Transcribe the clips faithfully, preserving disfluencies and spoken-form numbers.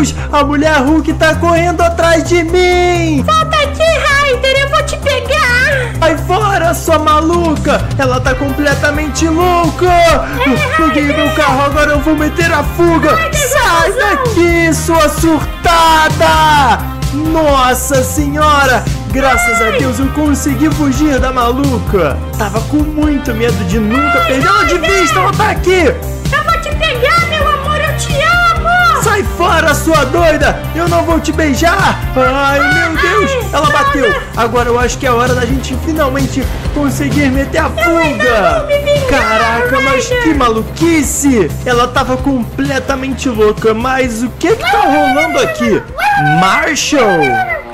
Deus! A mulher Hulk tá correndo atrás de mim! Volta aqui, Ryder! Eu vou te pegar! Sai fora, sua maluca! Ela tá completamente louca! Peguei meu carro, agora eu vou meter a fuga! Sai daqui, sua surtada! Nossa senhora! Graças a Deus eu consegui fugir da maluca! Tava com muito medo de nunca perder ela de vista! Ela tá aqui! Eu vou te pegar, meu amor! Eu te amo! Sai fora, sua doida! Eu não vou te beijar! Ai, meu Deus! Ela bateu! Agora eu acho que é hora da gente finalmente conseguir meter a fuga! Caraca, mas que maluquice! Ela tava completamente louca, mas o que que tá rolando aqui? Marshall!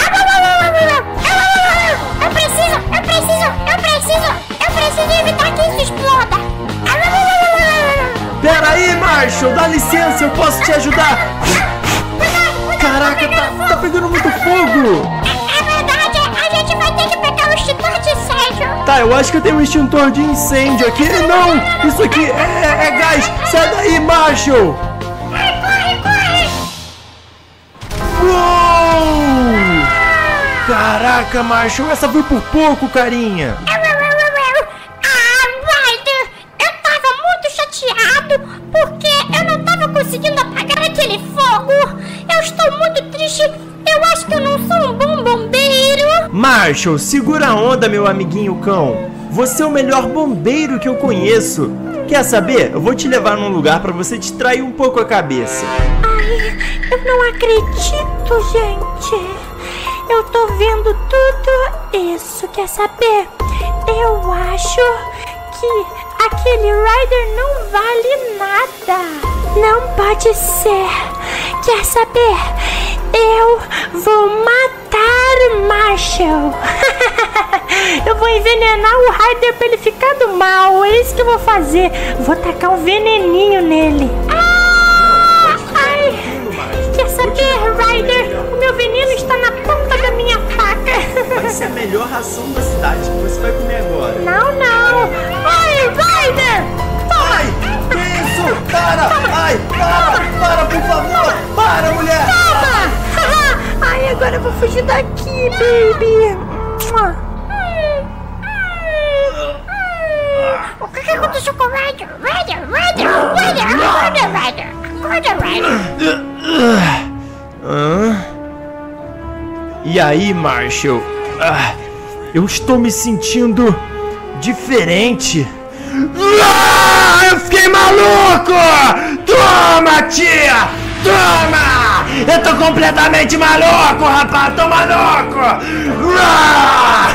Eu preciso, eu preciso, eu preciso, eu preciso evitar que isso exploda! Pera aí, Marshall! Dá licença, eu posso te ajudar! Caraca, tá, tá pegando muito fogo! É verdade, a gente vai ter que pegar o extintor de incêndio! Tá, eu acho que eu tenho um extintor de incêndio aqui. Não! Isso aqui é, é gás! Sai daí, Marshall! Corre, corre! Uou! Caraca, Marshall, essa foi por pouco, carinha! Ah, Ryder, eu tava muito chateado porque eu não tava conseguindo apagar aquele fogo. Eu estou muito triste. Eu acho que eu não sou um bom bombeiro. Marshall, segura a onda, meu amiguinho cão. Você é o melhor bombeiro que eu conheço. Quer saber? Eu vou te levar num lugar pra você distrair um pouco a cabeça. Ai, eu não acredito, gente. Eu tô vendo tudo isso. Quer saber? Eu acho que aquele Ryder não vale nada. Não pode ser. Quer saber? Eu vou matar Marshall. Eu vou envenenar o Ryder pra ele ficar do mal. É isso que eu vou fazer. Vou tacar um veneninho nele. Ah, ai. Quer saber, Ryder? O meu veneno está na ponta da minha faca. Vai ser a melhor ração da cidade que você vai comer agora. Não, não. Ai, Ryder! Toma! Ai, que isso? Para! Ai, para! Para, por favor! Para, mulher! Toma! Ai, agora eu vou fugir daqui, baby. O que que aconteceu com o Ryder? Ryder, Ryder, Ryder, acorda, Ryder. Acorda, Ryder. Hã? E aí, Marshall? Ah, eu estou me sentindo diferente. Ah, eu fiquei maluco! Toma, tia! Toma! Eu tô completamente maluco, rapaz! Tô maluco! Ah!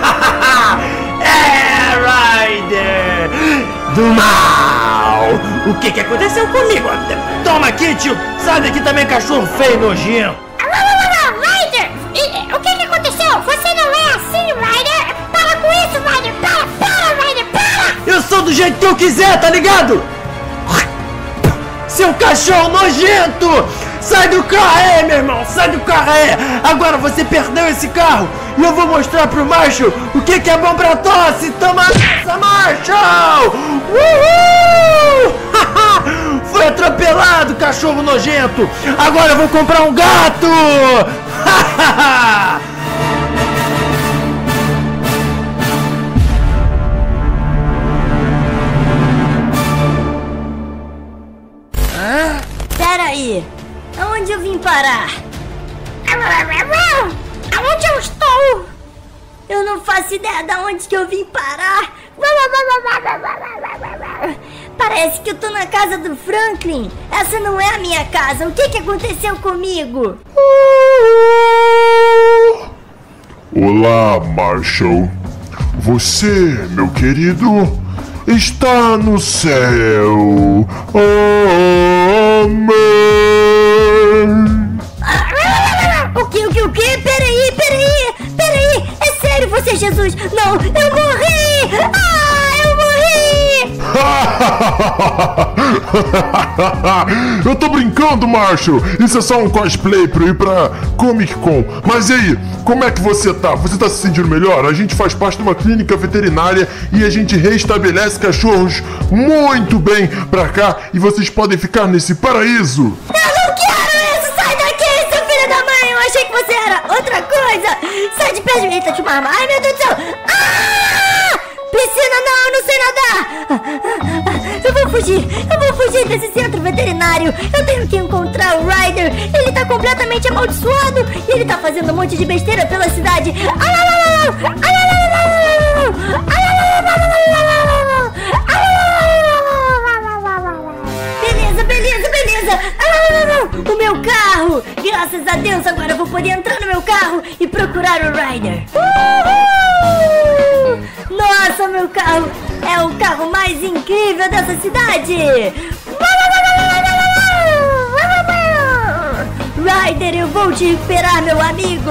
É, Ryder! Do mal! O que que aconteceu comigo? Toma aqui, tio! Sai daqui também, cachorro feio e nojento! Ryder! O que que aconteceu? Você não é assim, Ryder! Para com isso, Ryder! Para, para, Ryder! Para! Eu sou do jeito que eu quiser, tá ligado? Seu cachorro nojento! Sai do carro aí, meu irmão! Sai do carro aí! Agora você perdeu esse carro e eu vou mostrar pro Marshall o que que é bom pra tosse! Toma essa, Marshall! Uhul! Foi atropelado, cachorro nojento! Agora eu vou comprar um gato! Pera aí, aonde eu vim parar? Aonde eu estou? Eu não faço ideia de onde que eu vim parar. Parece que eu tô na casa do Franklin. Essa não é a minha casa. O que que aconteceu comigo? Olá, Marshall. Você, meu querido, está no céu. Amém. O que, o que, o que? Peraí, peraí, peraí. É sério, você, Jesus? Não, eu morri! Ah, eu morri! Eu tô brincando, Marshall. Isso é só um cosplay pra eu ir pra Comic Con. Mas e aí, como é que você tá? Você tá se sentindo melhor? A gente faz parte de uma clínica veterinária e a gente reestabelece cachorros muito bem pra cá e vocês podem ficar nesse paraíso. Eu não quero isso! Sai Sai de perto de mim. Eita, tinha uma arma. Ai, meu Deus do céu. Ah! Piscina, não, eu não sei nadar. Eu vou fugir. Eu vou fugir desse centro veterinário. Eu tenho que encontrar o Ryder. Ele tá completamente amaldiçoado. E ele tá fazendo um monte de besteira pela cidade. Beleza, beleza, beleza. O meu carro. Graças a Deus, agora eu vou poder entrar no meu carro e procurar o Ryder. Nossa, meu carro é o carro mais incrível dessa cidade. Ryder, eu vou te recuperar, meu amigo.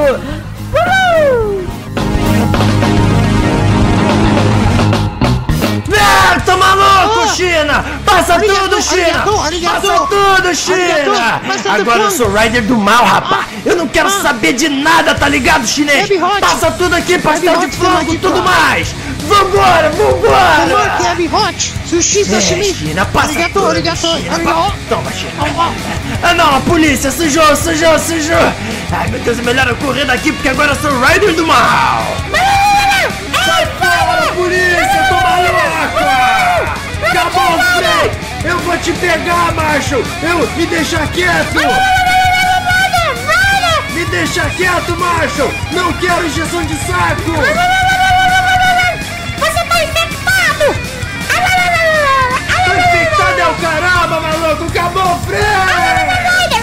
Ah, tá maluco, oh. China! Passa arigato, tudo, China! Arigato, arigato. Passa tudo, China! Arigato, agora eu sou o Ryder do mal, rapaz! Ah. Eu não quero ah. saber de nada, tá ligado, chinês? Passa tudo aqui, pastel de frango e tudo mais! Vambora, vambora! Kevin Hot! Sushi, sashimi! É, China, passa arigato, tudo, arigato, China, arigato. Toma, China! Ah não, a polícia sujou, sujou, sujou! Ai, meu Deus, é melhor eu correr daqui porque agora eu sou o Ryder do mal! Sai fora, polícia, tô maluco! Acabou o freio! Eu vou te pegar, macho! Eu, me deixa quieto! Me deixa quieto, macho! Não quero injeção de saco! Você tá infectado! Tô infectado é o caramba, maluco! Acabou o freio!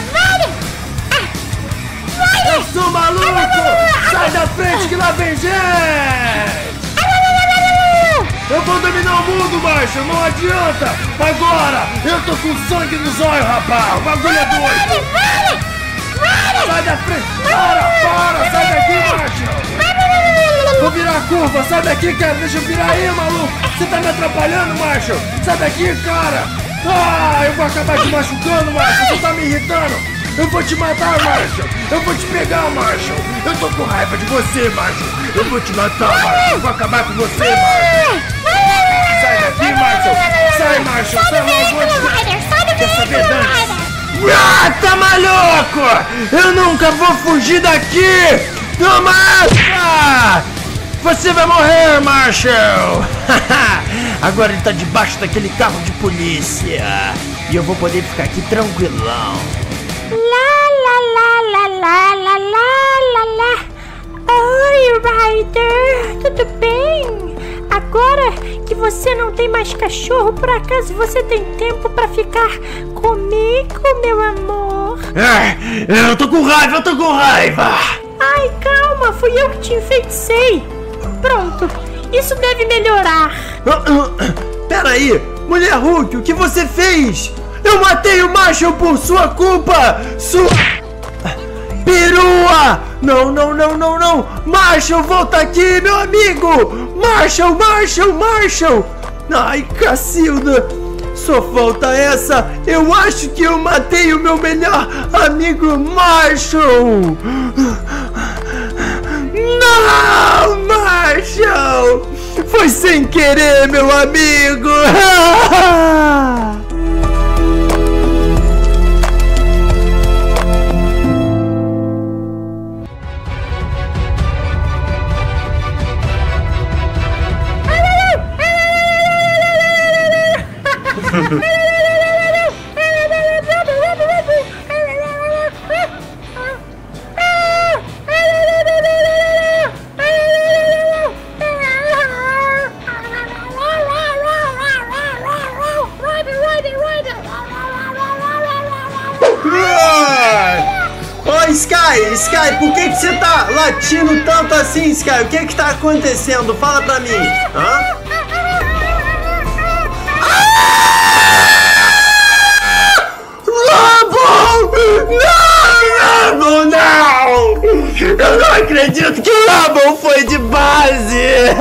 Eu sou maluco! Sai da frente que lá vem gente! Eu vou dominar o mundo, macho! Não adianta! Agora! Eu tô com sangue nos olhos, rapaz! O bagulho é doido! Sai da frente! Para! Para! Sai daqui, macho! Vou virar a curva! Sai daqui, cara! Deixa eu virar aí, maluco! Você tá me atrapalhando, macho! Sai daqui, cara! Ah! Eu vou acabar te machucando, macho! Você tá me irritando! Eu vou te matar, macho! Eu vou te pegar, macho! Eu tô com raiva de você, macho! Eu vou te matar, macho! Eu vou acabar com você, macho! Sai daqui, macho! Sai, macho! Sai logo! Quer saber, Dante? Ah, tá maluco! Eu nunca vou fugir daqui! Toma essa! Você vai morrer, Marshall! Agora ele tá debaixo daquele carro de polícia! E eu vou poder ficar aqui tranquilão! Lá, lá, lá, lá, lá, lá, lá, lá. Oi, Ryder, tudo bem? Agora que você não tem mais cachorro, por acaso você tem tempo pra ficar comigo, meu amor? É, eu tô com raiva, eu tô com raiva! Ai, calma, fui eu que te enfeticei. Pronto, isso deve melhorar. Pera aí, mulher Hulk, o que você fez? Eu matei o Marshall por sua culpa! Sua... perua! Não, não, não, não, não! Marshall, volta aqui, meu amigo! Marshall, Marshall, Marshall! Ai, Cacilda! Só falta essa! Eu acho que eu matei o meu melhor amigo Marshall! Não, Marshall! Foi sem querer, meu amigo! Sky, Sky, por que que você tá latindo tanto assim, Sky? O que que tá acontecendo? Fala pra mim. Hã? Lobo! Não, Lobo, não! Eu não acredito que o Lobo foi de base!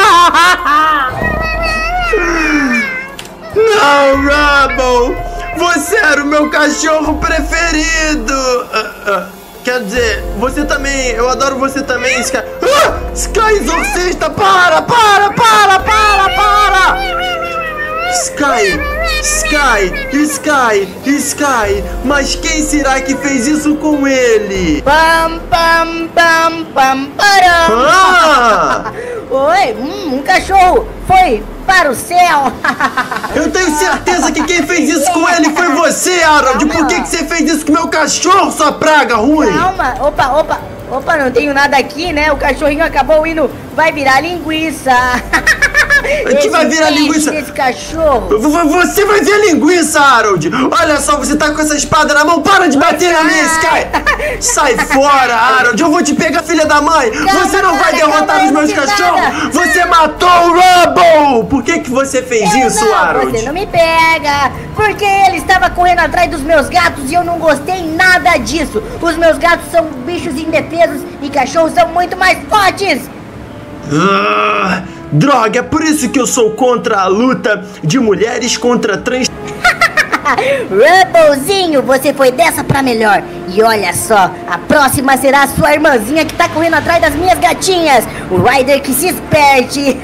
Não, Rubble! Você era o meu cachorro preferido! Uh, uh. Quer dizer, você também, eu adoro você também, Sky. Ah! Sky Exorcista, para, para, para, para, para! Sky, Sky, Sky, Sky, mas quem será que fez isso com ele? Pam, pam, pam, pam, param. Ah! Oi, hum, um cachorro foi para o céu. Eu tenho certeza que quem fez isso com ele foi você, Harold. Por que, que você fez isso com meu cachorro, sua praga ruim? Calma, opa, opa, opa, não tenho nada aqui, né? O cachorrinho acabou indo, vai virar linguiça. Que vai virar linguiça? Esse cachorro. Você vai ver linguiça, Harold. Olha só, você tá com essa espada na mão. Para de bater na minha, Sky. Sai fora, Harold. Eu vou te pegar, filha da mãe. Calma, Você não vai cara, derrotar calma, os meus eu não fiz cachorros. nada. Você matou o Rubble. Por que que você fez Eu isso, não, Harold? Você não me pega, porque ele estava correndo atrás dos meus gatos e eu não gostei nada disso. Os meus gatos são bichos indefesos e cachorros são muito mais fortes. Ah, droga, é por isso que eu sou contra a luta de mulheres contra trans... Rubblezinho, você foi dessa pra melhor. E olha só, a próxima será a sua irmãzinha que tá correndo atrás das minhas gatinhas. O Ryder que se esperte.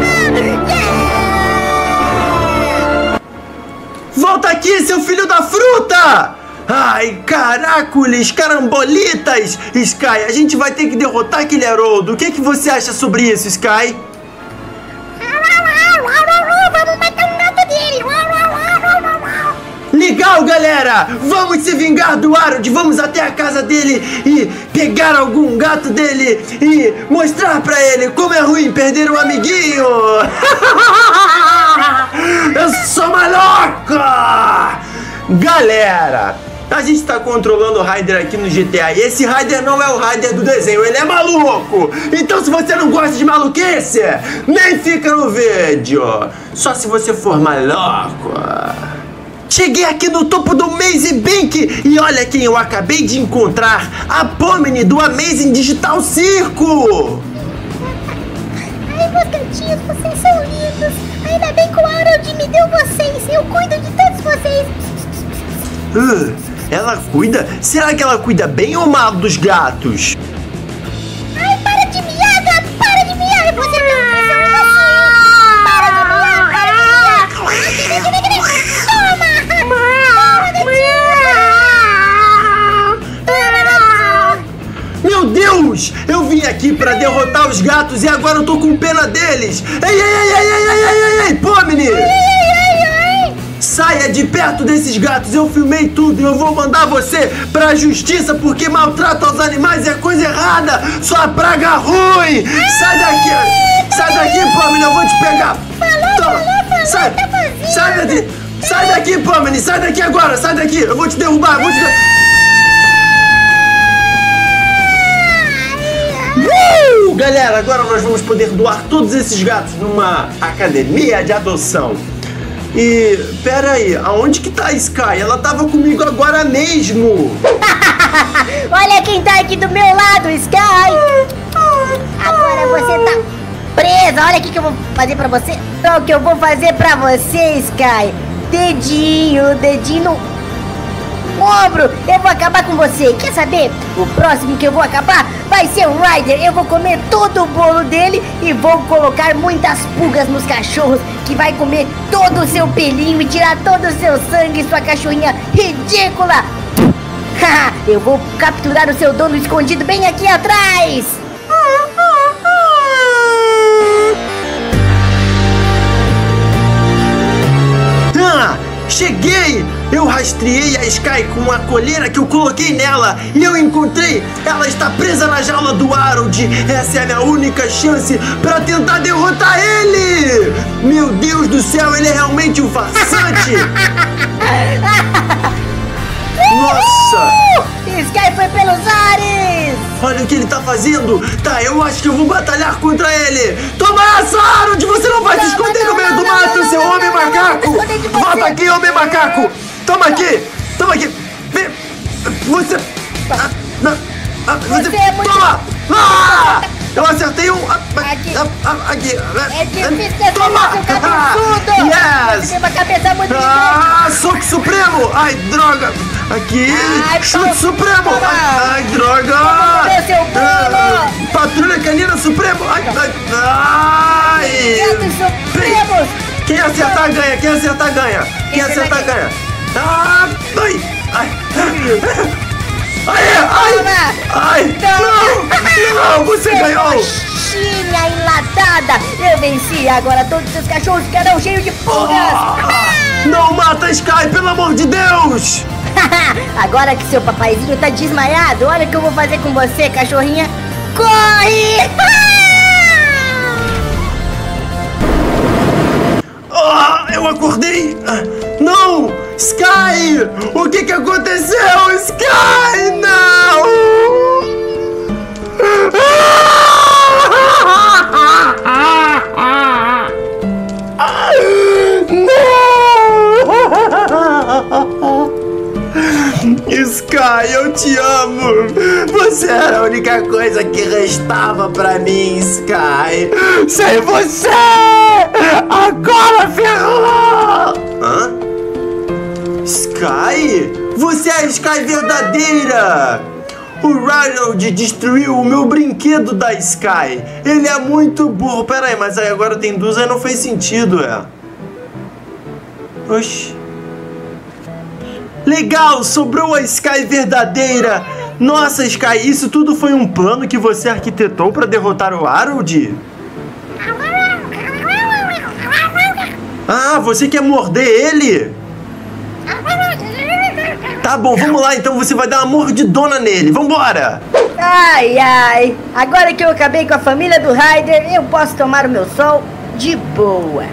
Volta aqui, seu filho da fruta! Ai, caracoles, carambolitas! Sky, a gente vai ter que derrotar aquele Haroldo. O que, que você acha sobre isso, Sky? Vamos matar um gato dele. Legal, galera! Vamos se vingar do Harold! Vamos até a casa dele e pegar algum gato dele e mostrar pra ele como é ruim perder um amiguinho! Eu sou maluca! Galera, a gente tá controlando o Ryder aqui no G T A e esse Ryder não é o Ryder do desenho, ele é maluco! Então se você não gosta de maluquice, nem fica no vídeo! Só se você for maluco! Cheguei aqui no topo do Maze Bank e olha quem eu acabei de encontrar! A Pomni do Amazing Digital Circo! Ai, meus gatinhos, vocês são lindos. Ainda bem que o Harold me deu vocês. Eu cuido de todos vocês. Uh, ela cuida? Será que ela cuida bem ou mal dos gatos? Ai, para de miar, gato. Para de miar. Você precisa um assim. Para de miar. Para de miar. Toma. Meu Deus! Eu vim aqui pra derrotar os gatos e agora eu tô com pena deles! Ei, ei, ei, ei, ei, ei, ei, ei, ei, Pomni! Saia de perto desses gatos, eu filmei tudo e eu vou mandar você pra justiça porque maltrata os animais é coisa errada! Sua praga ruim! Sai daqui! Sai daqui, Pomni, eu vou te pegar! Toma. Sai! Sai daqui! Sai daqui, Pomni! Sai daqui agora! Sai daqui! Eu vou te derrubar! Eu vou te derrubar! Uh! Galera, agora nós vamos poder doar todos esses gatos numa academia de adoção. E, pera aí, aonde que tá a Sky? Ela tava comigo agora mesmo. Olha quem tá aqui do meu lado, Sky. Agora você tá presa. Olha o que eu vou fazer pra você. Olha o que eu vou fazer pra você, Sky. Dedinho, dedinho no ombro, eu vou acabar com você. Quer saber? O próximo que eu vou acabar vai ser o Ryder. Eu vou comer todo o bolo dele e vou colocar muitas pulgas nos cachorros, que vai comer todo o seu pelinho e tirar todo o seu sangue, sua cachorrinha ridícula. Eu vou capturar o seu dono escondido bem aqui atrás. Ah, cheguei! Eu rastreei a Sky com uma coleira que eu coloquei nela e eu encontrei! Ela está presa na jaula do Harold! Essa é a minha única chance para tentar derrotar ele! Meu Deus do céu, ele é realmente um farsante! Nossa! Sky foi pelos ares! Olha o que ele tá fazendo! Tá, eu acho que eu vou batalhar contra ele! Toma essa, Harold! Você não vai se esconder no meio do mato, seu homem macaco! Volta aqui, homem macaco! Toma aqui! Toma aqui! Vem! Você... Ah, não, ah, você... Você é muito- Toma! Ah! Eu acertei um... ah, Aqui. ah, ah, aqui. É difícil defender Toma! seu cabeçudo! Você Yes! tem uma cabeça muito grande! Ah, soco supremo! Ai, droga! Aqui! Ai, Chute toma. supremo! Ai, ai, droga! comer seu bolo. Ah, patrulha canina supremo! Ai, ai, ai! Gatos supremos! Quem acertar ganha, quem acertar ganha. Quem acertar ganha. Ah, ai, ai, ai, ai, ai, não, não, você ganhou. Coxinha enlatada. Eu venci, agora todos os seus cachorros ficarão cheios de pulgas. Oh, não mata Sky, pelo amor de Deus. Agora que seu papaizinho tá desmaiado, olha o que eu vou fazer com você, cachorrinha. Corre! Oh, eu acordei! Não! Sky! O que que aconteceu? Sky! Não! Não! Sky, eu te amo! Você era a única coisa que restava pra mim, Sky! Sem você! Agora ferrou! Hã? Sky? Você é a Sky verdadeira! O Ronald destruiu o meu brinquedo da Sky! Ele é muito burro! Pera aí, mas aí agora tem duas, aí não fez sentido, é? Oxi! Legal, sobrou a Sky verdadeira! Nossa, Sky, isso tudo foi um plano que você arquitetou para derrotar o Harold? Ah, você quer morder ele? Tá bom, vamos lá, então você vai dar uma mordidona nele, vambora! Ai, ai, agora que eu acabei com a família do Ryder, eu posso tomar o meu sol de boa.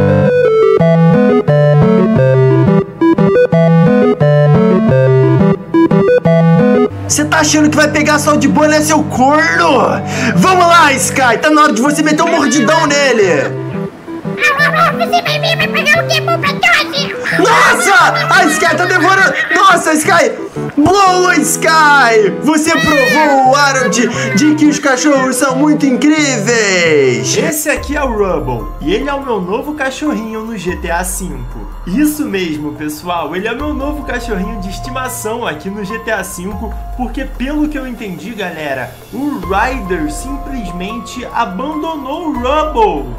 Você tá achando que vai pegar sol de boa, né, seu corno? Vamos lá, Sky, tá na hora de você meter um mordidão nele! Você vai vir, vai pegar o que bom pra tosse! Nossa! A Sky tá devorando! Nossa, Sky! Boa, Sky! Você provou, Harold, de que os cachorros são muito incríveis! Esse aqui é o Rubble, e ele é o meu novo cachorrinho no G T A cinco. Isso mesmo, pessoal, ele é meu novo cachorrinho de estimação aqui no G T A cinco, porque pelo que eu entendi, galera, o Ryder simplesmente abandonou o Rubble.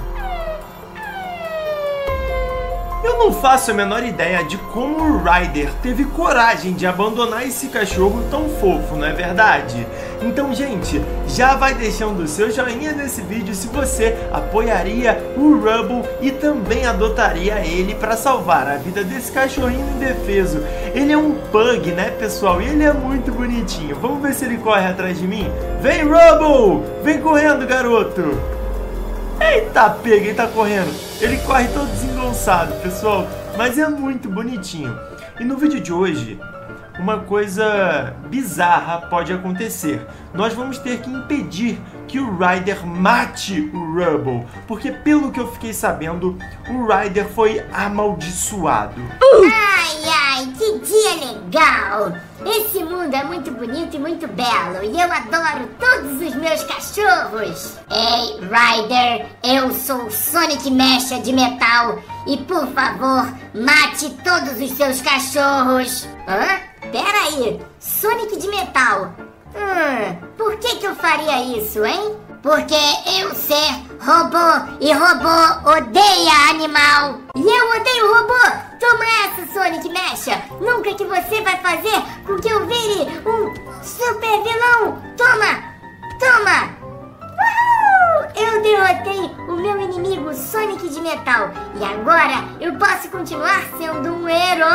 Eu não faço a menor ideia de como o Ryder teve coragem de abandonar esse cachorro tão fofo, não é verdade? Então, gente, já vai deixando o seu joinha nesse vídeo se você apoiaria o Rubble e também adotaria ele para salvar a vida desse cachorrinho indefeso. Ele é um pug, né, pessoal? E ele é muito bonitinho. Vamos ver se ele corre atrás de mim? Vem, Rubble! Vem correndo, garoto! Eita, pega, ele tá correndo. Ele corre todo desengonçado, pessoal, mas é muito bonitinho. E no vídeo de hoje, uma coisa bizarra pode acontecer. Nós vamos ter que impedir que o Ryder mate o Rubble, porque pelo que eu fiquei sabendo, o Ryder foi amaldiçoado. Ai, ai, que dia legal! Esse mundo é muito bonito e muito belo, e eu adoro todos os meus cachorros. Ei, Ryder, eu sou o Sonic Mecha de metal, e por favor, mate todos os seus cachorros. Hã? Pera aí, Sonic de metal. Hum, por que que eu faria isso, hein? Porque eu ser robô e robô odeia animal. E eu odeio robô. Toma essa, Sonic Mecha. Nunca que você vai fazer com que eu vire um super vilão. Toma, toma. Uhul! Eu derrotei o meu inimigo Sonic de metal. E agora eu posso continuar sendo um herói.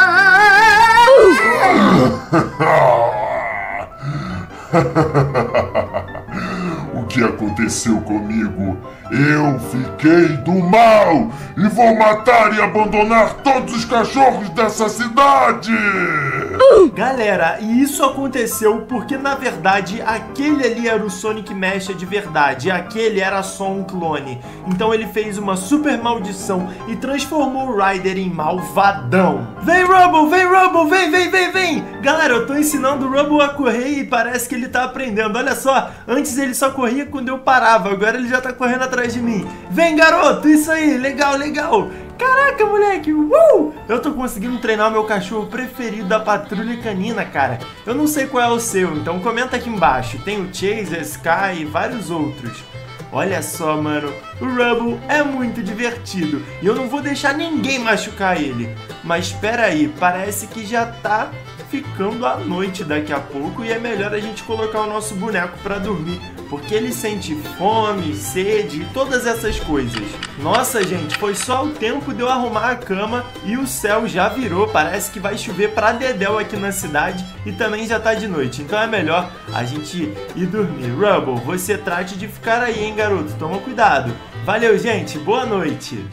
O que aconteceu comigo? Eu fiquei do mal e vou matar e abandonar todos os cachorros dessa cidade! Galera, e isso aconteceu porque na verdade aquele ali era o Sonic Mecha de verdade, aquele era só um clone. Então ele fez uma super maldição e transformou o Ryder em malvadão. Vem, Rubble, vem, Rubble, vem, vem, vem, vem! Galera, eu tô ensinando o Rubble a correr e parece que ele tá aprendendo. Olha só, antes ele só corria quando eu parava, agora ele já tá correndo atrás de mim. Vem, garoto, isso aí, legal, legal. Caraca, moleque, uh! Eu tô conseguindo treinar o meu cachorro preferido da patrulha canina, cara. Eu não sei qual é o seu, então comenta aqui embaixo. Tem o Chase, a Sky e vários outros. Olha só, mano, o Rubble é muito divertido e eu não vou deixar ninguém machucar ele. Mas espera aí, parece que já tá ficando a noite daqui a pouco e é melhor a gente colocar o nosso boneco pra dormir, porque ele sente fome, sede e todas essas coisas. Nossa, gente, foi só o tempo de eu arrumar a cama e o céu já virou. Parece que vai chover pra dedéu aqui na cidade e também já tá de noite. Então é melhor a gente ir dormir. Rubble, você trate de ficar aí, hein, garoto? Toma cuidado. Valeu, gente. Boa noite.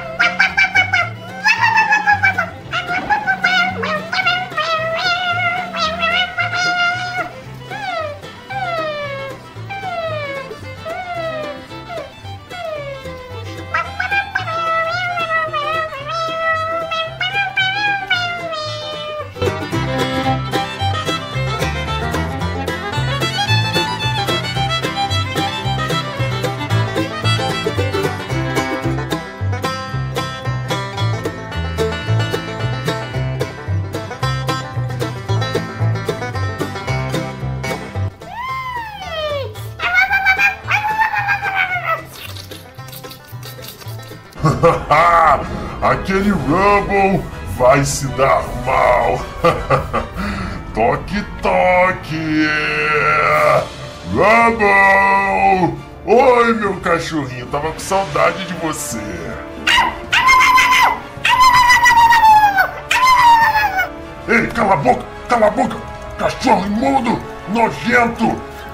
Aquele Rubble vai se dar mal. Toque, toque. Rubble! Oi, meu cachorrinho, tava com saudade de você. Ei, cala a boca, cala a boca, cachorro imundo, nojento.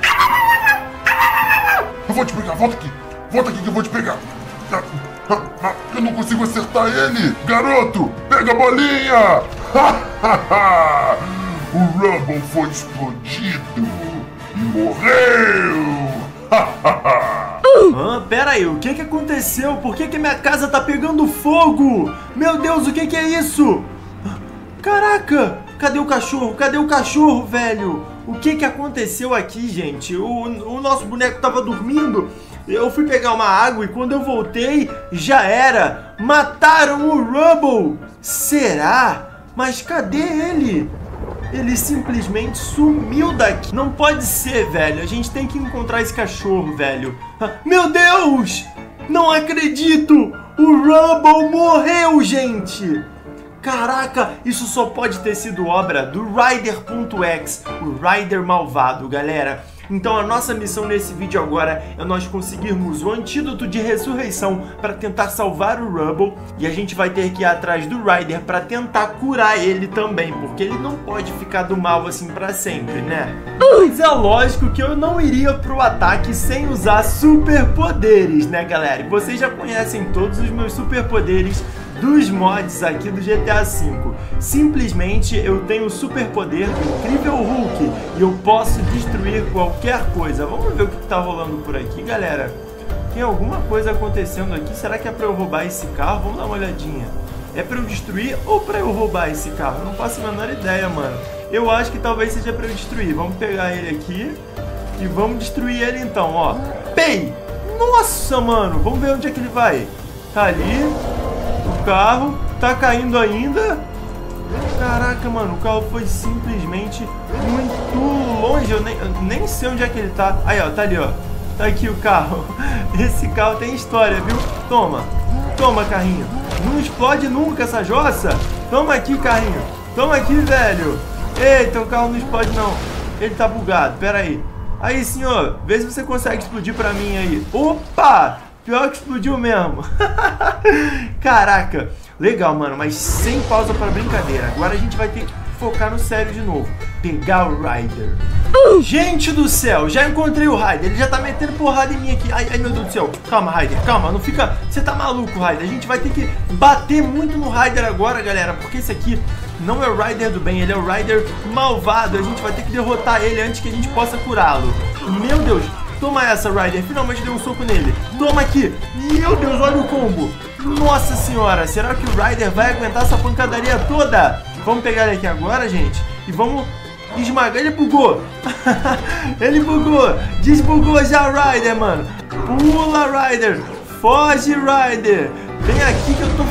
Eu vou te pegar, volta aqui, volta aqui que eu vou te pegar. Eu não consigo acertar ele! Garoto, pega a bolinha! O Rubble foi explodido e morreu! Ah, pera aí, o que que aconteceu? Por que que minha casa tá pegando fogo? Meu Deus, o que que é isso? Caraca, cadê o cachorro? Cadê o cachorro, velho? O que que aconteceu aqui, gente? O, o nosso boneco tava dormindo. Eu fui pegar uma água e quando eu voltei, já era. Mataram o Rubble. Será? Mas cadê ele? Ele simplesmente sumiu daqui. Não pode ser, velho. A gente tem que encontrar esse cachorro, velho. Meu Deus! Não acredito! O Rubble morreu, gente! Caraca, isso só pode ter sido obra do Ryder.x, o Ryder malvado, galera. Então a nossa missão nesse vídeo agora é nós conseguirmos o antídoto de ressurreição para tentar salvar o Rubble. E a gente vai ter que ir atrás do Ryder para tentar curar ele também, porque ele não pode ficar do mal assim para sempre, né? Mas é lógico que eu não iria pro ataque sem usar superpoderes, né, galera? E vocês já conhecem todos os meus superpoderes dos mods aqui do G T A cinco. Simplesmente eu tenho o superpoder do Incrível Hulk e eu posso destruir qualquer coisa. Vamos ver o que tá rolando por aqui, galera. Tem alguma coisa acontecendo aqui? Será que é pra eu roubar esse carro? Vamos dar uma olhadinha. É pra eu destruir ou pra eu roubar esse carro? Eu não faço a menor ideia, mano. Eu acho que talvez seja pra eu destruir. Vamos pegar ele aqui e vamos destruir ele então, ó. Pei! Nossa, mano! Vamos ver onde é que ele vai. Tá ali. O carro tá caindo ainda. Caraca, mano, o carro foi simplesmente muito longe. Eu nem, eu nem sei onde é que ele tá. Aí, ó, tá ali, ó. Tá aqui o carro. Esse carro tem história, viu? Toma, toma, carrinho. Não explode nunca essa jossa. Toma aqui, carrinho. Toma aqui, velho. Eita, o carro não explode não. Ele tá bugado, pera aí. Aí, senhor, vê se você consegue explodir pra mim aí. Opa! Pior que explodiu mesmo. Caraca. Legal, mano, mas sem pausa pra brincadeira. Agora a gente vai ter que focar no sério de novo. Pegar o Ryder. Uh! Gente do céu, já encontrei o Ryder. Ele já tá metendo porrada em mim aqui. Ai, ai, meu Deus do céu. Calma, Ryder, calma. Não fica... Você tá maluco, Ryder. A gente vai ter que bater muito no Ryder agora, galera. Porque esse aqui não é o Ryder do bem. Ele é o Ryder malvado. A gente vai ter que derrotar ele antes que a gente possa curá-lo. Meu Deus. Toma essa, Ryder. Finalmente deu um soco nele. Toma aqui. Meu Deus, olha o combo. Nossa senhora. Será que o Ryder vai aguentar essa pancadaria toda? Vamos pegar ele aqui agora, gente. E vamos esmagar. Ele bugou. Ele bugou. Desbugou já, Ryder, mano. Pula, Ryder. Foge, Ryder. Vem aqui que eu tô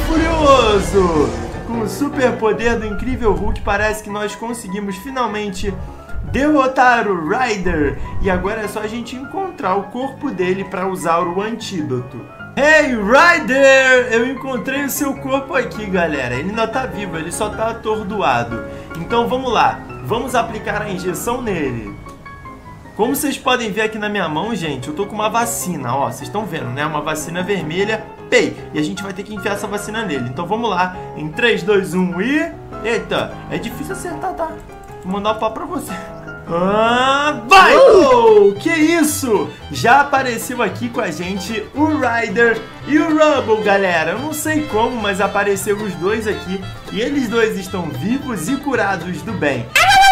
furioso. Com o super poder do Incrível Hulk, parece que nós conseguimos finalmente derrotar o Ryder. E agora é só a gente encontrar o corpo dele para usar o antídoto. Hey, Ryder! Eu encontrei o seu corpo aqui, galera. Ele ainda tá vivo, ele só tá atordoado. Então vamos lá, vamos aplicar a injeção nele. Como vocês podem ver aqui na minha mão, gente, eu tô com uma vacina, ó. Vocês estão vendo, né? Uma vacina vermelha. Pei! E a gente vai ter que enfiar essa vacina nele. Então vamos lá, em três, dois, um e... Eita, é difícil acertar, tá? Vou mandar o papo pra você. Ah, vai! Oh, que isso? Já apareceu aqui com a gente o Ryder e o Rubble, galera. Eu não sei como, mas apareceu os dois aqui. E eles dois estão vivos e curados do bem.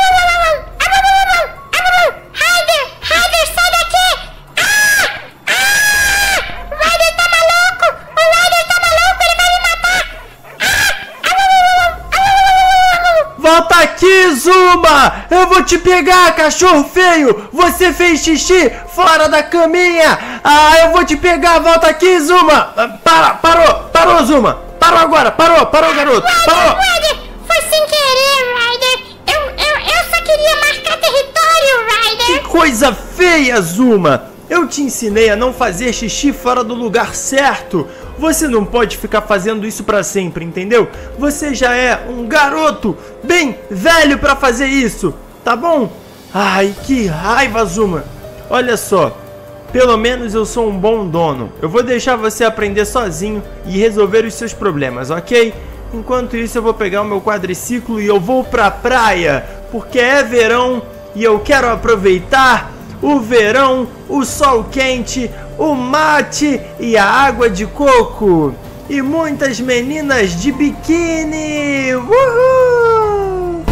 Volta aqui, Zuma! Eu vou te pegar, cachorro feio! Você fez xixi fora da caminha! Ah, eu vou te pegar! Volta aqui, Zuma! Ah, para! Parou! Parou, Zuma! Parou agora! Parou! Parou, garoto! Parou! Ryder, foi sem querer, Ryder! Eu, eu, eu só queria marcar território, Ryder! Que coisa feia, Zuma! Eu te ensinei a não fazer xixi fora do lugar certo! Você não pode ficar fazendo isso pra sempre, entendeu? Você já é um garoto bem velho pra fazer isso, tá bom? Ai, que raiva, Zuma. Olha só, pelo menos eu sou um bom dono. Eu vou deixar você aprender sozinho e resolver os seus problemas, ok? Enquanto isso eu vou pegar o meu quadriciclo e eu vou pra praia, porque é verão e eu quero aproveitar o verão, o sol quente, o mate e a água de coco. E muitas meninas de biquíni. Uhul!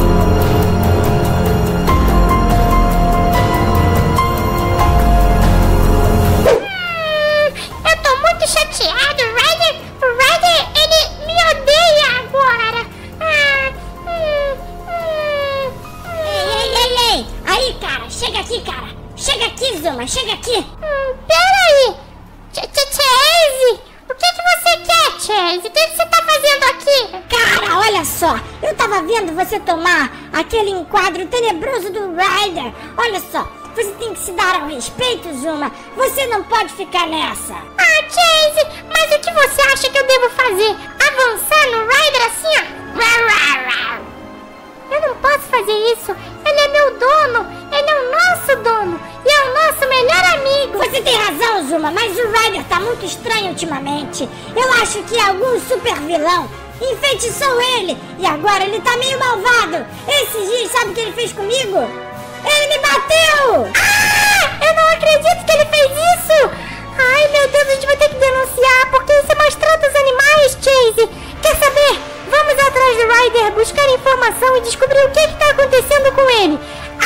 Hum, eu tô muito chateado, Ryder. O Ryder, ele me odeia agora. Ah, hum, hum, Ei, ei, ei, ei! Aí, cara, chega aqui, cara! Chega aqui, Zuma, chega aqui! hum, peraí. Chase, o que que você quer, Chase? O que que você tá fazendo aqui? Cara, olha só! Eu tava vendo você tomar aquele enquadro tenebroso do Ryder! Olha só! Você tem que se dar ao respeito, Zuma! Você não pode ficar nessa! Ah, Chase, mas o que você acha que eu devo fazer? Avançar no Ryder assim, ó? Rau, rau, rau. Eu não posso fazer isso. Ele é meu dono. Ele é o nosso dono. E é o nosso melhor amigo. Você tem razão, Zuma, mas o Ryder tá muito estranho ultimamente. Eu acho que algum super vilão enfeitiçou ele e agora ele tá meio malvado. Esses dias, sabe o que ele fez comigo? Ele me bateu! Ah! Eu não acredito que ele fez isso! Ai, meu Deus, a gente vai ter que denunciar, porque isso é maus tratos aos animais, Chase. Quer saber? Vamos atrás do Ryder, buscar informação e descobrir o que está acontecendo com ele.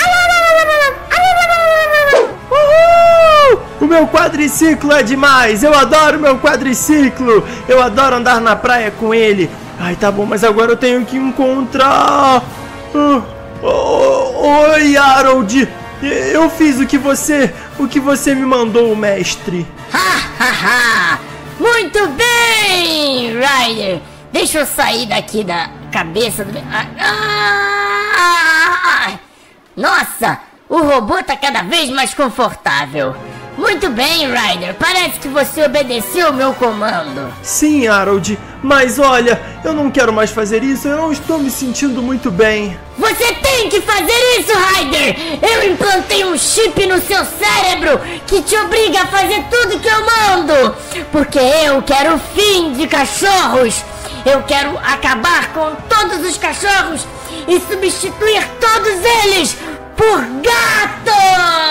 Uhul! O meu quadriciclo é demais! Eu adoro meu quadriciclo! Eu adoro andar na praia com ele! Ai, tá bom, mas agora eu tenho que encontrar... Uh, oh, oi, Harold! Eu fiz o que você... o que você me mandou, mestre! Ha, ha, ha! Muito bem, Ryder! Deixa eu sair daqui da cabeça do... Ah! Nossa! O robô tá cada vez mais confortável. Muito bem, Ryder. Parece que você obedeceu o meu comando. Sim, Harold. Mas olha, eu não quero mais fazer isso. Eu não estou me sentindo muito bem. Você tem que fazer isso, Ryder! Eu implantei um chip no seu cérebro que te obriga a fazer tudo que eu mando. Porque eu quero o fim de cachorros. Eu quero acabar com todos os cachorros e substituir todos eles por gato!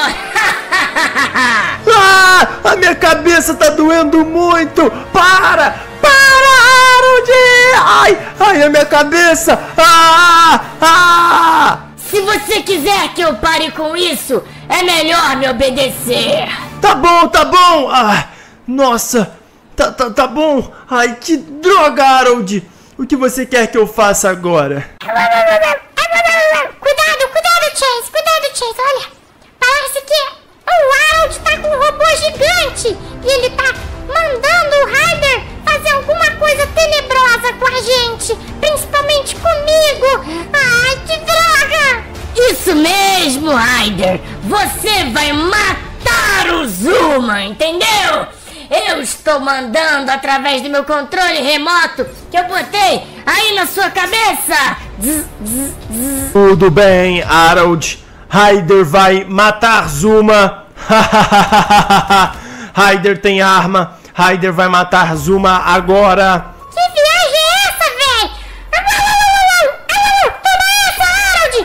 Ah! A minha cabeça tá doendo muito! Para! Para, Harold! Ai! Ai, a minha cabeça! Ah! Ah! Se você quiser que eu pare com isso, é melhor me obedecer. Tá bom, tá bom! Ah! Nossa! Tá, tá, tá bom! Ai, que droga, Harold! O que você quer que eu faça agora? Cuidado, cuidado, Chase, cuidado, Chase, olha. Parece que o Harold tá com um robô gigante e ele tá mandando o Ryder fazer alguma coisa tenebrosa com a gente, principalmente comigo. Ai, que droga! Isso mesmo! último, Ryder. Você vai matar o Zuma, entendeu? Eu estou mandando através do meu controle remoto que eu botei aí na sua cabeça. Zzz, zzz, zzz. Tudo bem, Harold. Ryder vai matar Zuma. Ryder tem arma. Ryder vai matar Zuma agora. Que viagem é essa, véi? Toma essa, Harold!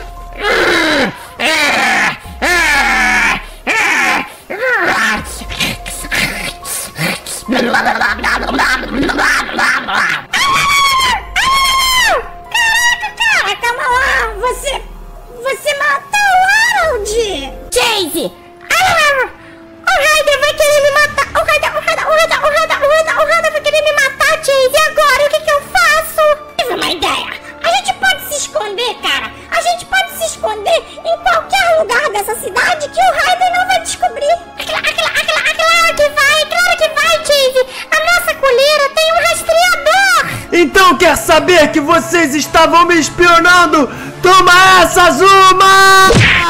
Caraca, cara, calma lá. Você... Você matou o Harold! Chase! O Ryder vai querer me matar! O Ryder, o Ryder, o Ryder, o Ryder, o Ryder, o Ryder vai querer me matar, Chase! E agora? O que que eu faço? Tive uma ideia! A gente pode se esconder, cara! A gente pode se esconder em qualquer lugar dessa cidade que o Ryder não vai descobrir! Claro, claro, claro, claro que vai! Claro que vai, Chase! A nossa coleira tem um rastreador! Então quer saber que vocês estavam me espionando? Toma essa, Zuma!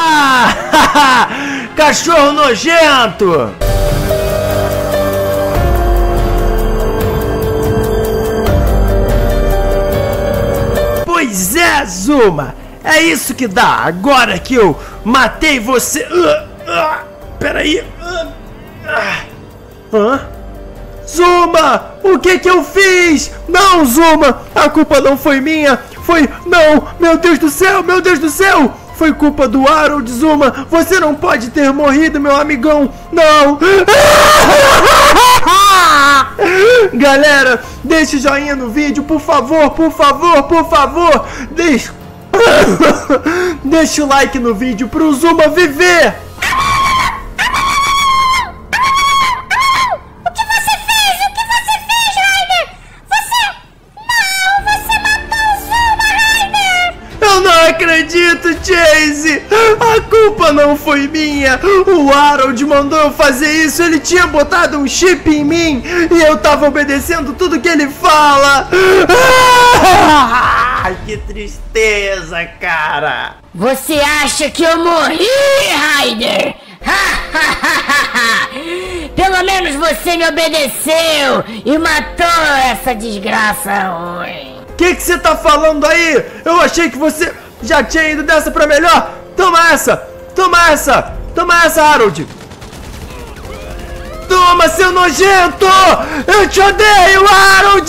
Cachorro nojento! Pois é, Zuma! É isso que dá! Agora que eu matei você... Uh, uh, peraí... Uh, uh, uh. Zuma! O que que eu fiz? Não, Zuma! A culpa não foi minha! Foi... Não! Meu Deus do céu! Meu Deus do céu! Foi culpa do Harold, Zuma! Você não pode ter morrido, meu amigão! Não! Galera, deixe o joinha no vídeo, por favor, por favor, por favor! Deixe... Deixa o like no vídeo pro Zuma viver! Não acredito, Chase! A culpa não foi minha! O Harold mandou eu fazer isso! Ele tinha botado um chip em mim e eu tava obedecendo tudo que ele fala! Ah, que tristeza, cara! Você acha que eu morri, Ryder? Pelo menos você me obedeceu e matou essa desgraça ruim! O que que você tá falando aí? Eu achei que você já tinha ido dessa pra melhor. Toma essa! Toma essa! Toma essa, Harold! Toma, seu nojento! Eu te odeio, Harold!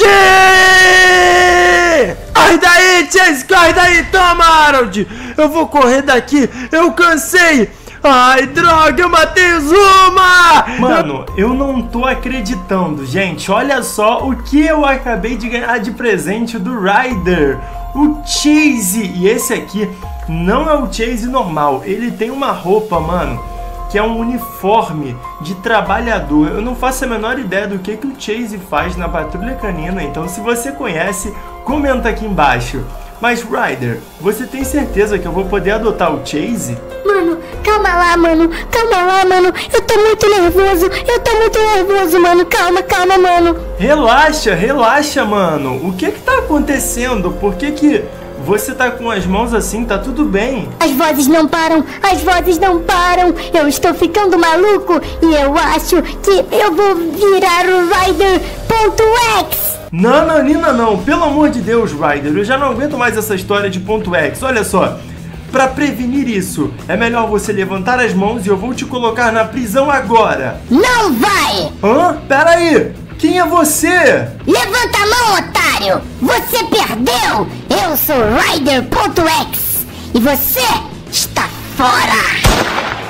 Corre daí, Chase! Corre daí! Toma, Harold! Eu vou correr daqui! Eu cansei! Ai, droga, eu matei o Zuma! Mano, eu não tô acreditando, gente. Olha só o que eu acabei de ganhar de presente do Ryder. O Chase. E esse aqui não é o Chase normal. Ele tem uma roupa, mano, que é um uniforme de trabalhador. Eu não faço a menor ideia do que, que o Chase faz na Patrulha Canina. Então, se você conhece, comenta aqui embaixo. Mas, Ryder, você tem certeza que eu vou poder adotar o Chase? Mano, calma lá, mano. Calma lá, mano. Eu tô muito nervoso. Eu tô muito nervoso, mano. Calma, calma, mano. Relaxa, relaxa, mano. O que que tá acontecendo? Por que que você tá com as mãos assim? Tá tudo bem? As vozes não param. As vozes não param. Eu estou ficando maluco. E eu acho que eu vou virar o Ryder.X. Não, Nanina, não. Pelo amor de Deus, Ryder. Eu já não aguento mais essa história de ponto X. Olha só. Pra prevenir isso, é melhor você levantar as mãos e eu vou te colocar na prisão agora. Não vai! Hã? Pera aí. Quem é você? Levanta a mão, otário! Você perdeu! Eu sou Ryder.X e você está fora!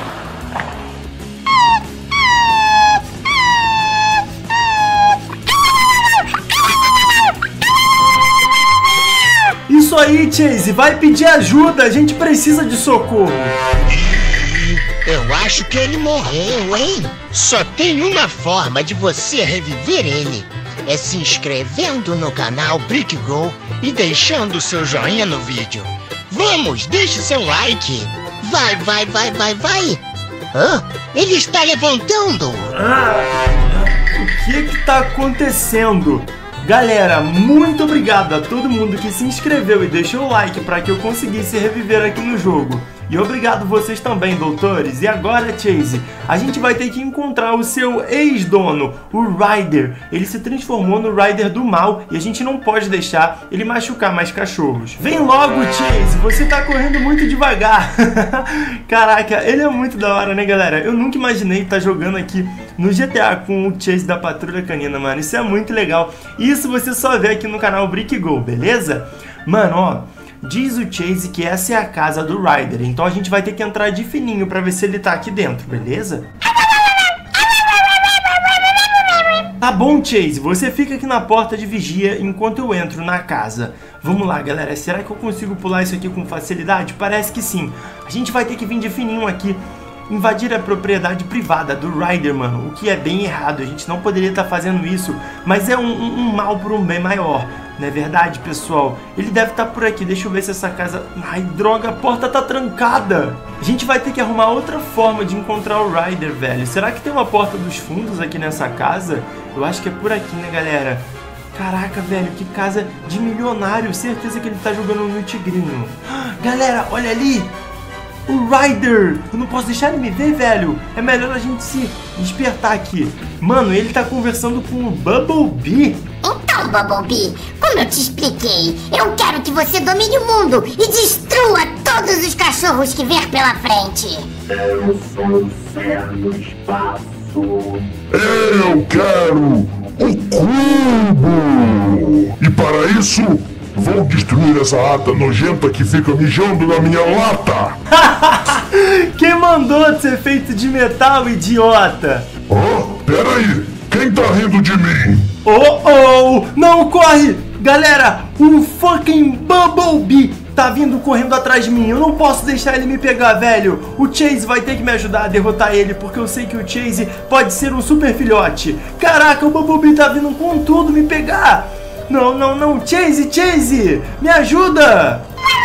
Isso aí, Chase, vai pedir ajuda, a gente precisa de socorro. Eu acho que ele morreu, hein? Só tem uma forma de você reviver ele. É se inscrevendo no canal BrickGo e deixando seu joinha no vídeo. Vamos, deixe seu like. Vai, vai, vai, vai, vai. Hã? Ele está levantando. Ah, o que que tá acontecendo? Galera, muito obrigado a todo mundo que se inscreveu e deixou o like para que eu conseguisse reviver aqui no jogo. E obrigado vocês também, doutores. E agora, Chase, a gente vai ter que encontrar o seu ex-dono, o Ryder. Ele se transformou no Ryder do mal e a gente não pode deixar ele machucar mais cachorros. Vem logo, Chase, você tá correndo muito devagar. Caraca, ele é muito da hora, né, galera? Eu nunca imaginei estar jogando aqui no G T A com o Chase da Patrulha Canina, mano. Isso é muito legal. E isso você só vê aqui no canal Brick Go, beleza? Mano, ó, diz o Chase que essa é a casa do Ryder, então a gente vai ter que entrar de fininho pra ver se ele tá aqui dentro, beleza? Tá bom, Chase, você fica aqui na porta de vigia enquanto eu entro na casa. Vamos lá, galera, será que eu consigo pular isso aqui com facilidade? Parece que sim. A gente vai ter que vir de fininho aqui, invadir a propriedade privada do Ryder, mano, o que é bem errado. A gente não poderia estar fazendo isso, mas é um, um, um mal por um bem maior. Não é verdade, pessoal? Ele deve estar por aqui. Deixa eu ver se essa casa... Ai, droga, a porta tá trancada. A gente vai ter que arrumar outra forma de encontrar o Ryder, velho. Será que tem uma porta dos fundos aqui nessa casa? Eu acho que é por aqui, né, galera? Caraca, velho, que casa de milionário. Certeza que ele tá jogando no tigrinho. Galera, olha ali. O Ryder! Eu não posso deixar ele me ver, velho. É melhor a gente se despertar aqui. Mano, ele tá conversando com o Bumblebee. Então, Bumblebee, como eu te expliquei, eu quero que você domine o mundo e destrua todos os cachorros que vier pela frente. Eu sou o ser do espaço. Eu quero o cubo. E para isso, vou destruir essa rata nojenta que fica mijando na minha lata. Quem mandou ser feito de metal, idiota? Oh, peraí, quem tá rindo de mim? Oh, oh, não corre! Galera, o fucking Bumblebee tá vindo correndo atrás de mim. Eu não posso deixar ele me pegar, velho. O Chase vai ter que me ajudar a derrotar ele, porque eu sei que o Chase pode ser um super filhote. Caraca, o Bumblebee tá vindo com tudo me pegar. Não, não, não, Chase, Chase, me ajuda!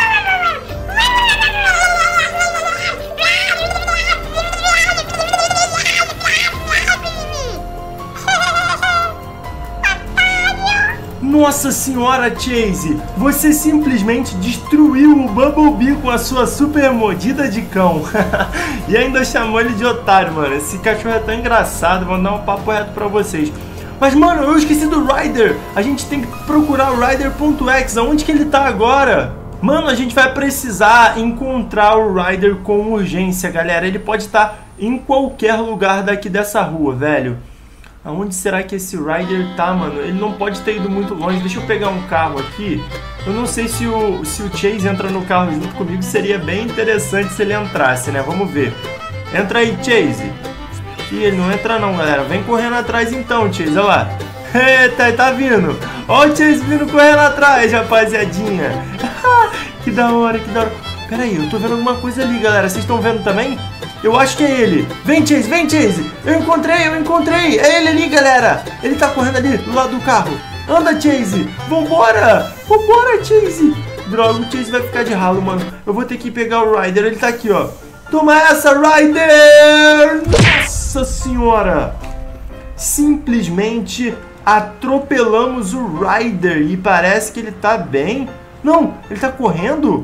Nossa senhora, Chase, você simplesmente destruiu o Bumblebee com a sua super mordida de cão. E ainda chamou ele de otário, mano. Esse cachorro é tão engraçado, vou dar um papo reto pra vocês. Mas, mano, eu esqueci do Ryder. A gente tem que procurar o Ryder.exe. Aonde que ele tá agora? Mano, a gente vai precisar encontrar o Ryder com urgência, galera. Ele pode estar em qualquer lugar daqui dessa rua, velho. Aonde será que esse Ryder tá, mano? Ele não pode ter ido muito longe. Deixa eu pegar um carro aqui. Eu não sei se o, se o Chase entra no carro junto comigo. Seria bem interessante se ele entrasse, né? Vamos ver. Entra aí, Chase. Ih, ele não entra não, galera. Vem correndo atrás então, Chase. Olha lá. Eita, tá vindo. Olha o Chase vindo correndo atrás, rapaziadinha. Que da hora, que da hora. Pera aí, eu tô vendo alguma coisa ali, galera. Vocês estão vendo também? Eu acho que é ele. Vem, Chase, vem, Chase. Eu encontrei, eu encontrei. É ele ali, galera. Ele tá correndo ali, do lado do carro. Anda, Chase. Vambora. Vambora, Chase. Droga, o Chase vai ficar de ralo, mano. Eu vou ter que pegar o Ryder. Ele tá aqui, ó. Toma essa, Ryder. Nossa senhora. Simplesmente atropelamos o Ryder. E parece que ele tá bem. Não, ele tá correndo.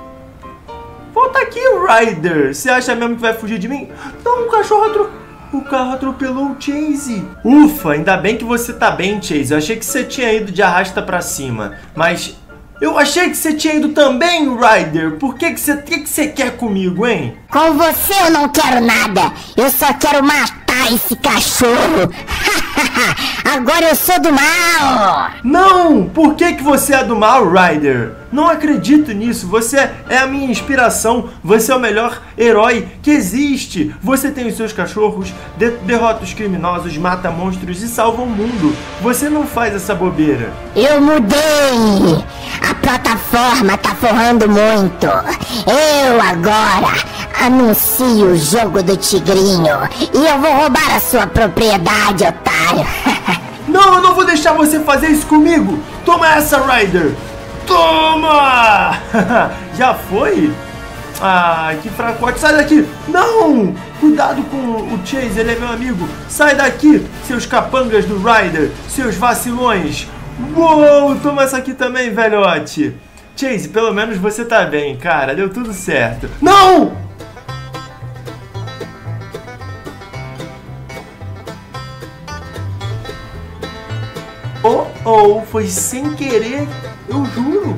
Volta aqui, Ryder. Você acha mesmo que vai fugir de mim? Não, o cachorro atro... O carro atropelou o Chase. Ufa, ainda bem que você tá bem, Chase. Eu achei que você tinha ido de arrasta pra cima. Mas eu achei que você tinha ido também, Ryder. Por que que você, que que você quer comigo, hein? Com você eu não quero nada. Eu só quero matar esse cachorro. Agora eu sou do mal. Não! Por que que você é do mal, Ryder? Não acredito nisso. Você é a minha inspiração. Você é o melhor herói que existe. Você tem os seus cachorros, de derrota os criminosos, mata monstros e salva o mundo. Você não faz essa bobeira. Eu mudei. A plataforma tá forrando muito. Eu agora anuncio o jogo do tigrinho. E eu vou roubar a sua propriedade, otário. Não, eu não vou deixar você fazer isso comigo. Toma essa, Ryder. Toma! Já foi? Ah, que fracote. Sai daqui. Não! Cuidado com o Chase, ele é meu amigo. Sai daqui, seus capangas do Ryder. Seus vacilões. Uou, toma essa aqui também, velhote. Chase, pelo menos você tá bem, cara. Deu tudo certo. Não! Oh, oh, foi sem querer, eu juro.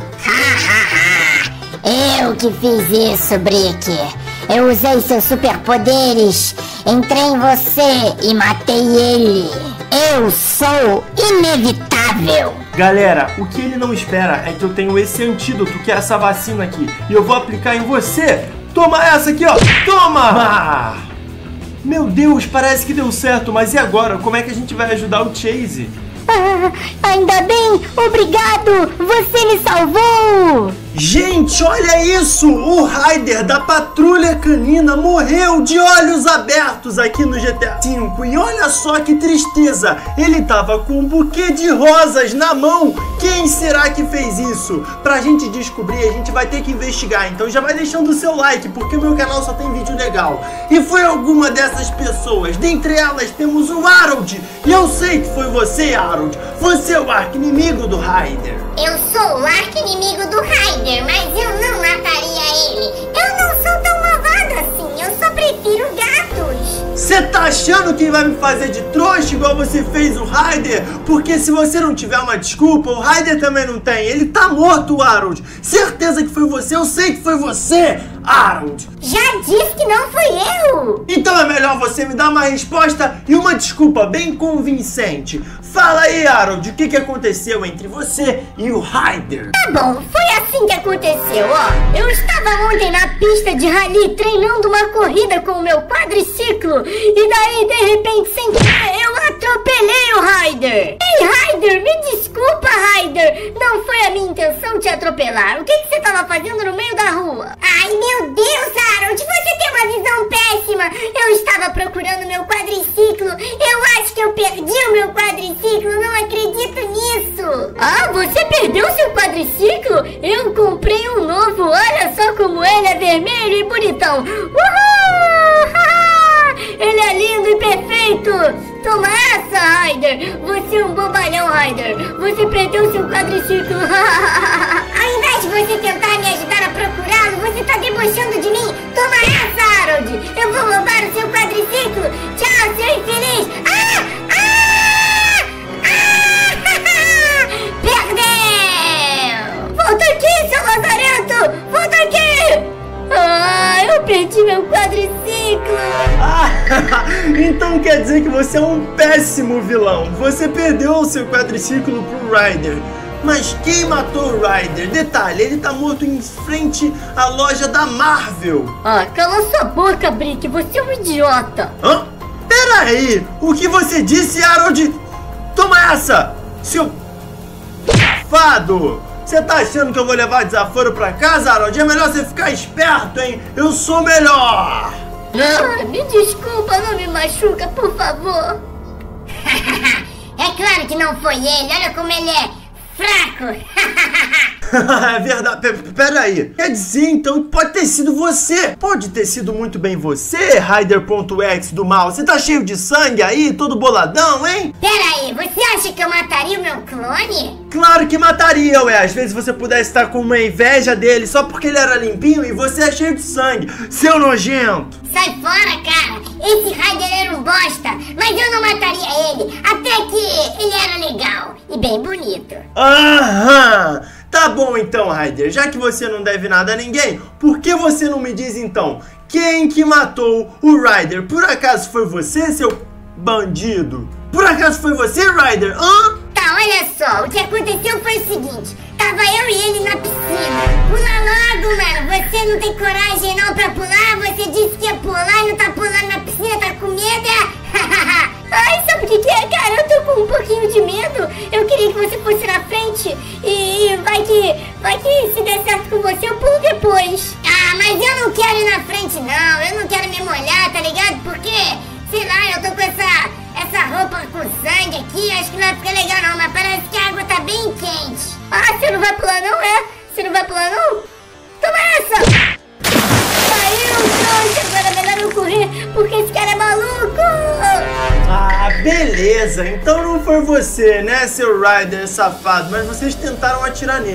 Eu que fiz isso, Brick. Eu usei seus superpoderes, entrei em você e matei ele. Eu sou inevitável. Galera, o que ele não espera é que eu tenho esse antídoto, que é essa vacina aqui, e eu vou aplicar em você. Toma essa aqui, ó. Toma! Ah, meu Deus, parece que deu certo, mas e agora? Como é que a gente vai ajudar o Chase? Ah, ainda bem, obrigado! Você me salvou! Gente, olha isso! O Ryder da Patrulha Canina morreu de olhos abertos aqui no G T A cinco. E olha só que tristeza! Ele tava com um buquê de rosas na mão. Quem será que fez isso? Pra gente descobrir, a gente vai ter que investigar. Então já vai deixando o seu like, porque o meu canal só tem vídeo legal. E foi alguma dessas pessoas. Dentre elas temos o Harold. E eu sei que foi você, Harold. Você é o arqui-inimigo do Ryder. Eu sou o arqui-inimigo do Ryder, mas eu não mataria ele. Eu não sou tão malvado assim, eu só prefiro gatos. Você tá achando que vai me fazer de trouxa igual você fez o Ryder? Porque se você não tiver uma desculpa, o Ryder também não tem. Ele tá morto, Harold. Certeza que foi você, eu sei que foi você, Harold. Já disse que não fui eu. Então é melhor você me dar uma resposta e uma desculpa bem convincente. Fala aí, Harold, o que, que aconteceu entre você e o Ryder? Tá bom, foi assim que aconteceu, ó. Eu estava ontem na pista de rally treinando uma corrida com o meu quadriciclo e daí, de repente, sem querer, eu atropelei o Ryder. Ei, Ryder, me desculpa, Ryder. Não foi a minha intenção te atropelar. O que, que você estava fazendo no meio da rua? Ai, meu Deus, Harold, você tem uma visão péssima. Eu estava procurando meu quadriciclo. Eu acho que eu perdi o meu quadriciclo. Não acredito nisso. Ah, você perdeu seu quadriciclo? Eu comprei um novo. Olha só como ele é vermelho e bonitão. Uhul! Ele é lindo e perfeito. Toma essa, Ryder. Você é um bobalhão, Ryder. Você perdeu seu quadriciclo. Ao invés de você tentar me ajudar a procurá-lo, você tá debochando de mim. Toma essa, Harold. Eu vou roubar o seu quadriciclo. Tchau, seu infeliz. Ah! Ah! Ah! Perdeu! Volta aqui, seu lazarento! Volta aqui! Ah, eu perdi meu quadriciclo! Ah, então quer dizer que você é um péssimo vilão. Você perdeu o seu quadriciclo pro Ryder. Mas quem matou o Ryder? Detalhe, ele tá morto em frente à loja da Marvel. Ah, cala sua boca, Brick, você é um idiota. Hã? Pera aí, o que você disse, Harold? Toma essa, seu safado! Você tá achando que eu vou levar desaforo pra casa, Harold? É melhor você ficar esperto, hein? Eu sou melhor! Ah, me desculpa, não me machuca, por favor. É claro que não foi ele, olha como ele é fraco. É verdade, P pera aí. Quer dizer então que pode ter sido você. Pode ter sido muito bem você, Ryder.exe do mal. Você tá cheio de sangue aí, todo boladão, hein? Pera aí, você acha que eu mataria o meu clone? Claro que mataria, ué. Às vezes você pudesse estar com uma inveja dele só porque ele era limpinho e você é cheio de sangue, seu nojento. Sai fora, cara. Esse Ryder era um bosta, mas eu não mataria ele. Até que ele era legal e bem bonito. Aham. Tá bom então, Ryder, já que você não deve nada a ninguém, por que você não me diz então quem que matou o Ryder? Por acaso foi você, seu bandido? Por acaso foi você, Ryder? Hã? Tá, olha só, o que aconteceu foi o seguinte. Tava eu e ele na piscina. Pula logo, mano, você não tem coragem não pra pular? Você disse que ia pular e não tá pulando na piscina, tá com medo? Ai, sabe o que que é, cara? Eu tô com um pouquinho de medo. Eu queria que você fosse na frente e vai que, vai que se der certo com você, eu pulo depois. Ah, mas eu não quero ir na frente não, eu não quero me molhar, tá ligado? Porque, sei lá, eu tô com essa, essa roupa com sangue aqui, acho que não vai ficar legal não, mas parece que a água tá bem quente. Ah, você não vai pular não, é? Você não vai pular não? Toma essa! Caiu, trouxa, agora é melhor eu correr, porque esse cara é maluco! Ah, beleza, então não foi você, né, seu Ryder safado, mas vocês tentaram atirar nele.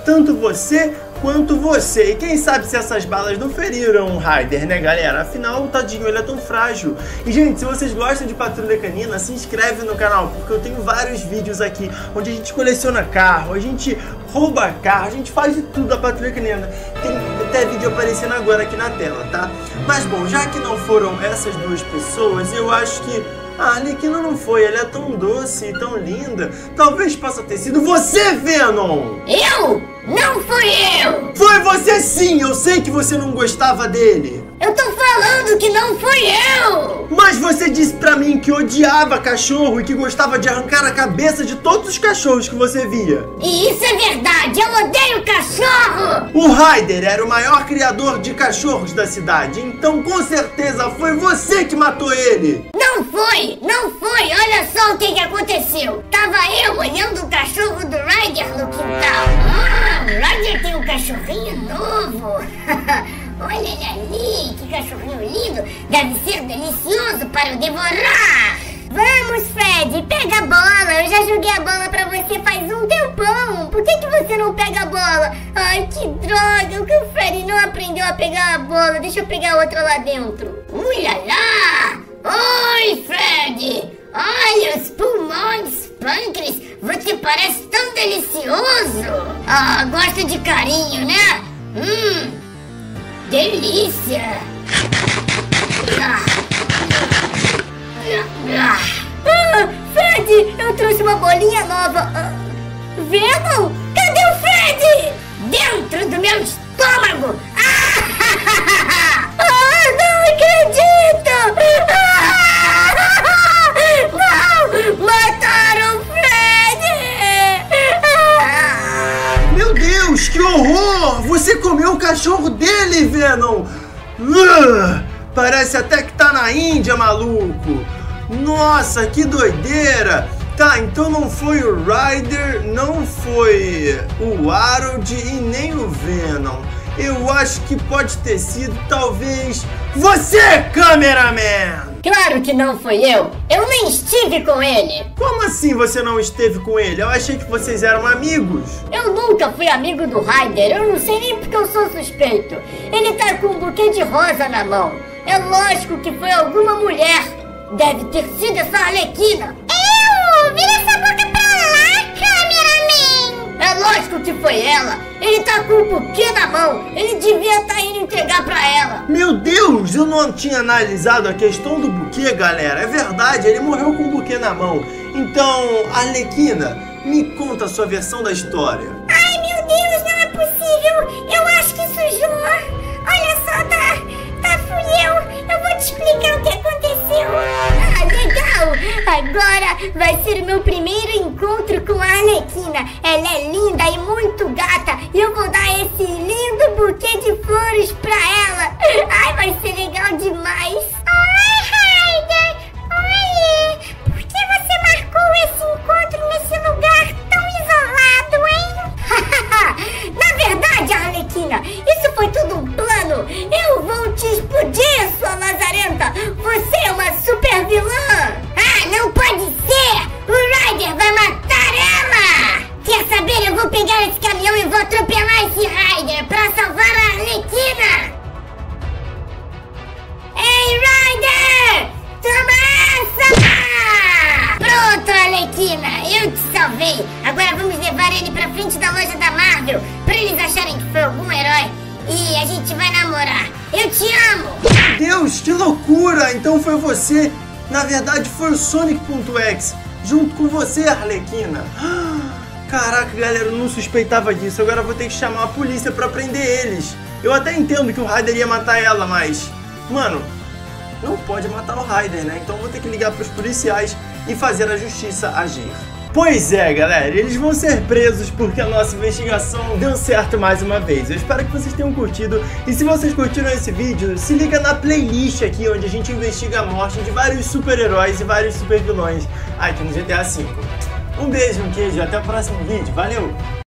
tanto você quanto você. E quem sabe se essas balas não feriram o Ryder, né, galera? Afinal, o tadinho, ele é tão frágil. E, gente, se vocês gostam de Patrulha Canina, se inscreve no canal, porque eu tenho vários vídeos aqui onde a gente coleciona carro, a gente rouba carro, a gente faz de tudo da Patrulha Canina. Tem até vídeo aparecendo agora aqui na tela, tá? Mas, bom, já que não foram essas duas pessoas, eu acho que a Arlequina não foi, ela é tão doce e tão linda. Talvez possa ter sido você, Venom! Eu? Não fui eu! Foi você sim! Eu sei que você não gostava dele! Eu tô falando que não fui eu! Mas você disse pra mim que odiava cachorro e que gostava de arrancar a cabeça de todos os cachorros que você via. E isso é verdade, eu odeio cachorro! O Ryder era o maior criador de cachorros da cidade, então com certeza foi você que matou ele! Não foi, não foi, olha só o que que aconteceu. Tava eu olhando o cachorro do Ryder no quintal. Ah, o Ryder tem um cachorrinho novo. Olha ele ali, que cachorrinho lindo. Deve ser delicioso para eu devorar. Vamos, Fred, pega a bola. Eu já joguei a bola pra você faz um tempão. Por que que você não pega a bola? Ai, que droga, o Fred não aprendeu a pegar a bola. Deixa eu pegar outra lá dentro. Ulala! Oi, Fred! Olha os pulmões, pâncreas! Você parece tão delicioso! Ah, gosta de carinho, né? Hum, delícia! Ah, ah, Fred, eu trouxe uma bolinha nova! Ah, Venom? Cadê o Fred? Dentro do meu estômago! Ah, ah, não acredito! Ah, não! Mataram o Fred! Ah. Meu Deus, que horror! Você comeu o cachorro dele, Venom! Uh, parece até que tá na Índia, maluco! Nossa, que doideira! Tá, então não foi o Ryder, não foi o Harold e nem o Venom. Eu acho que pode ter sido, talvez, você, cameraman! Claro que não foi eu! Eu nem estive com ele! Como assim você não esteve com ele? Eu achei que vocês eram amigos! Eu nunca fui amigo do Ryder, eu não sei nem porque eu sou suspeito. Ele tá com um buquê de rosa na mão. É lógico que foi alguma mulher. Deve ter sido essa Arlequina. Eu! Vira essa boca pra lá, cameraman! É lógico que foi ela. Ele tá com um buquê na mão. Ele devia estar tá indo entregar pra ela. Meu Deus, eu não tinha analisado a questão do buquê, galera. É verdade, ele morreu com o buquê na mão. Então, Arlequina, me conta a sua versão da história. Ai, meu Deus, não é possível. Eu acho que sujou. Olha só, tá, tá, fui eu. Eu vou te explicar o que aconteceu. Ah, legal. Agora vai ser o meu primeiro encontro com a Arlequina. Ela é linda e muito gata. E eu vou dar esse lindo buquê de flores pra ela. Ai, vai ser legal demais. Oi, Ryder. Oi. Por que você marcou esse encontro nesse lugar tão isolado, hein? Na verdade, Arlequina, isso foi tudo um plano. Eu vou te explodir, sua lazarenta. Você é uma super vilã. Ah, não pode ser. O Ryder vai matar ela. Quer saber? Eu vou pegar esse caminhão e vou atropelar esse Ryder pra salvar a Arlequina. Ei, Ryder! Toma essa! Pronto, Arlequina, eu te salvei. Agora vamos levar ele pra frente da loja da Marvel pra eles acharem que foi algum herói e a gente vai namorar. Eu te amo! Meu Deus, que loucura! Então foi você. Na verdade foi o Sonic.exe junto com você, Arlequina. Caraca, galera, eu não suspeitava disso. Agora eu vou ter que chamar a polícia pra prender eles. Eu até entendo que o Ryder ia matar ela, mas... Mano, não pode matar o Ryder, né? Então eu vou ter que ligar pros policiais e fazer a justiça agir. Pois é, galera, eles vão ser presos porque a nossa investigação deu certo mais uma vez. Eu espero que vocês tenham curtido. E se vocês curtiram esse vídeo, se liga na playlist aqui, onde a gente investiga a morte de vários super-heróis e vários super-vilões aqui no G T A cinco. Um beijo, um queijo e até o próximo vídeo. Valeu!